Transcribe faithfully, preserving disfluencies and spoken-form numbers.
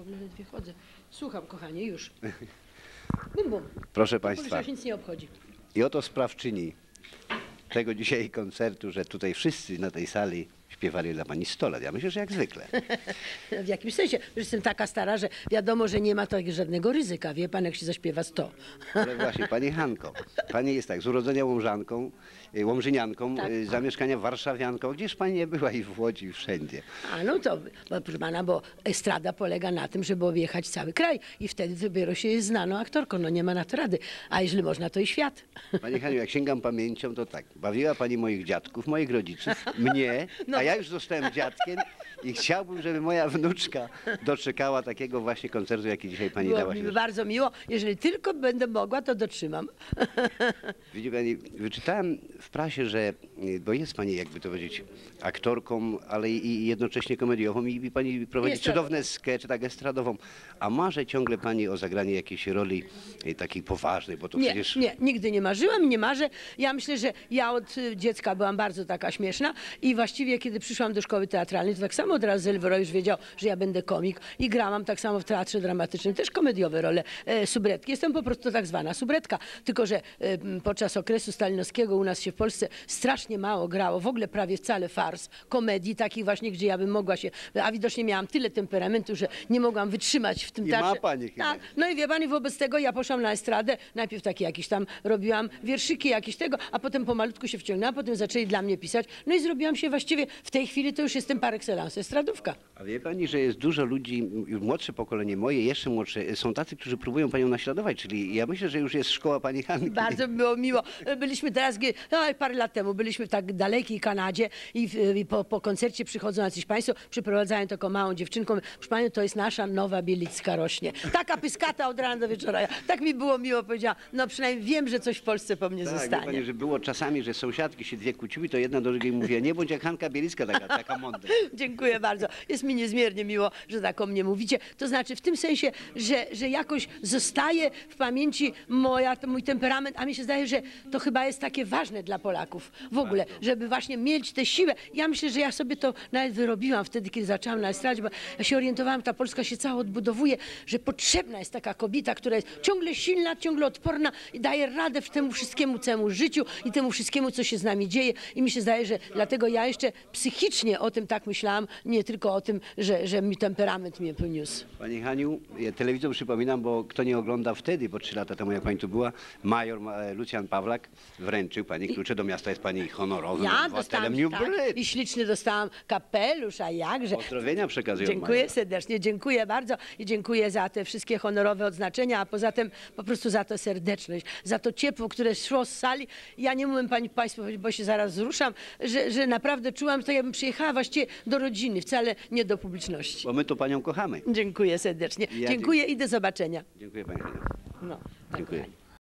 ledwie chodzę. Słucham, kochanie, już. Bum, bum. Proszę Państwa, Już nic nie obchodzi. i oto sprawczyni tego dzisiaj koncertu, że tutaj wszyscy na tej sali śpiewali dla Pani sto lat. Ja myślę, że jak zwykle. W jakimś sensie, że jestem taka stara, że wiadomo, że nie ma tak żadnego ryzyka. Wie pan, jak się zaśpiewa sto. Ale właśnie, Pani Hanko, Pani jest tak, z urodzenia Łomżanką, y, Łomżynianką, Tak. y, zamieszkania warszawianką. Gdzież Pani nie była i w Łodzi, i wszędzie. A no to, bo, proszę pana, bo estrada polega na tym, żeby objechać cały kraj i wtedy dopiero się jest znaną aktorką. No nie ma na to rady. A jeżeli można, to i świat. Pani Haniu, jak sięgam pamięcią, to tak, bawiła Pani moich dziadków, moich rodziców, mnie, No. a ja już zostałem dziadkiem i chciałbym, żeby moja wnuczka doczekała takiego właśnie koncertu, jaki dzisiaj Pani Było dała mi się. bardzo miło. Jeżeli tylko będę mogła, to dotrzymam. Widzi Pani, wyczytałem w prasie, że, bo jest Pani, jakby to powiedzieć, aktorką, ale i jednocześnie komediową i i Pani prowadzi Jest cudowne skecze, tak estradową, a marzy ciągle Pani o zagranie jakiejś roli eh, takiej poważnej, bo to Nie, przecież... nie, nigdy nie marzyłam i nie marzę. Ja myślę, że ja od y, dziecka byłam bardzo taka śmieszna i właściwie kiedy przyszłam do szkoły teatralnej, to tak samo od razu Elwero już wiedział, że ja będę komik i grałam tak samo w teatrze dramatycznym, też komediowe role e, subretki. Jestem po prostu tak zwana subretka, tylko że e, podczas okresu stalinowskiego u nas się w Polsce strasznie mało grało, w ogóle prawie wcale fars, komedii takich właśnie, gdzie ja bym mogła się, a widocznie miałam tyle temperamentu, że nie mogłam wytrzymać w tym I ma teatrze. pani chyba. Tak, no i wie pani, wobec tego ja poszłam na estradę, najpierw takie jakieś tam robiłam wierszyki jakieś tego, a potem pomalutku się wciągnęłam, potem zaczęli dla mnie pisać, no i zrobiłam się właściwie, w tej chwili to już jestem par excellence estradówka. A wie Pani, że jest dużo ludzi, już młodsze pokolenie, moje, jeszcze młodsze, są tacy, którzy próbują Panią naśladować, czyli ja myślę, że już jest szkoła Pani Hanki. Bardzo było miło. Byliśmy teraz, no, parę lat temu, byliśmy w tak dalekiej Kanadzie i, w, i po, po koncercie przychodzą jacyś państwo, przyprowadzają taką małą dziewczynką. Proszę Panią, to jest nasza nowa Bielicka rośnie. Taka pyskata od rana do wieczora. Tak mi było miło, powiedziała, no przynajmniej wiem, że coś w Polsce po mnie Tak, wie zostanie. Pani, że było czasami, że sąsiadki się dwie kłóciły, to jedna do drugiej mówiła, nie bądź jak Hanka Bielicka, taka, taka mądra. Dziękuję bardzo. Jest mi niezmiernie miło, że tak o mnie mówicie. To znaczy w tym sensie, że, że jakoś zostaje w pamięci moja, to mój temperament, a mi się zdaje, że to chyba jest takie ważne dla Polaków w ogóle, żeby właśnie mieć tę siłę. Ja myślę, że ja sobie to nawet wyrobiłam wtedy, kiedy zaczęłam na estradzie, bo ja się orientowałam, ta Polska się cała odbudowuje, że potrzebna jest taka kobieta, która jest ciągle silna, ciągle odporna i daje radę w temu wszystkiemu, całemu życiu i temu wszystkiemu, co się z nami dzieje. I mi się zdaje, że dlatego ja jeszcze psychicznie o tym tak myślałam, nie tylko o tym, że, że mi temperament mnie poniósł. Pani Haniu, ja telewizor przypominam, bo kto nie ogląda wtedy, bo trzy lata temu jak Pani tu była, major e, Lucjan Pawlak wręczył Pani klucze do miasta, jest Pani honorowym Ja obywatelem dostałam, New tak, Bryt. i ślicznie dostałam kapelusz, a jakże. Pozdrowienia przekazują Dziękuję majora. serdecznie, dziękuję bardzo i dziękuję za te wszystkie honorowe odznaczenia, a poza tym po prostu za tę serdeczność, za to ciepło, które szło z sali. Ja nie mówię pani, Państwu, bo się zaraz wzruszam, że, że naprawdę czułam, to jakbym przyjechała właściwie do rodziny, wcale nie do publiczności. Bo my to Panią kochamy. Dziękuję serdecznie. Ja Dziękuję i do zobaczenia. Dziękuję Pani Haniu. No, tak, Dziękuję. kochani.